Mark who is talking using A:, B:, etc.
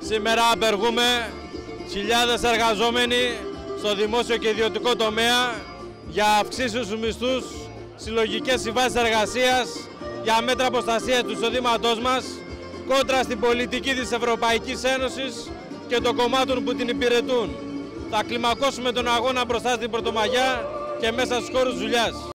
A: Σήμερα απεργούμε χιλιάδες εργαζόμενοι στο δημόσιο και ιδιωτικό τομέα για αυξήσεις στους μισθούς, συλλογικές συμβάσεις εργασίας, για μέτρα προστασίας του εισοδήματός μας, κόντρα στην πολιτική της Ευρωπαϊκής Ένωσης και των κομμάτων που την υπηρετούν. Θα κλιμακώσουμε τον αγώνα μπροστά στην Πρωτομαγιά και μέσα στους χώρους δουλειάς.